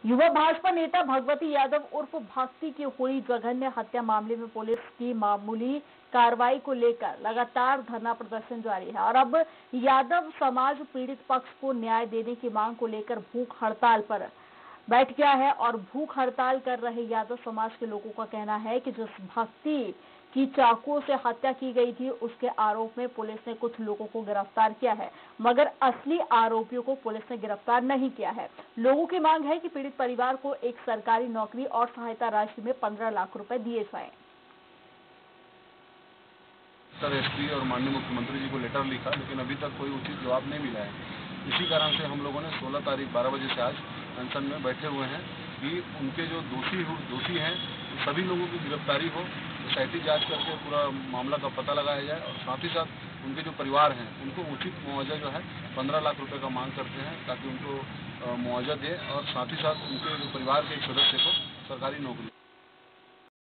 युवा भाजपा नेता भगवती यादव उर्फ भक्ति की हुई जघन्य हत्या मामले में पुलिस की मामूली कार्रवाई को लेकर लगातार धरना प्रदर्शन जारी है और अब यादव समाज पीड़ित पक्ष को न्याय देने की मांग को लेकर भूख हड़ताल पर बैठ गया है। और भूख हड़ताल कर रहे यादव समाज के लोगों का कहना है कि जिस भक्ति की चाकुओं से हत्या की गई थी उसके आरोप में पुलिस ने कुछ लोगों को गिरफ्तार किया है, मगर असली आरोपियों को पुलिस ने गिरफ्तार नहीं किया है। लोगों की मांग है कि पीड़ित परिवार को एक सरकारी नौकरी और सहायता राशि में 15 लाख रुपए दिए जाएं। सर एसपी और माननीय मुख्यमंत्री जी को लेटर लिखा, लेकिन अभी तक कोई उचित जवाब नहीं मिला है। इसी कारण से हम लोगों ने 16 तारीख 12 बजे से आज अनशन में बैठे हुए हैं कि उनके जो दोषी हैं सभी लोगों की गिरफ्तारी हो, SIT जांच करके पूरा मामला का पता लगाया जाए और साथ ही साथ उनके जो परिवार हैं उनको उचित मुआवजा जो है 15 लाख रुपए का मांग करते हैं, ताकि उनको मुआवजा दें और साथ ही साथ उनके जो परिवार के एक सदस्य को सरकारी नौकरी।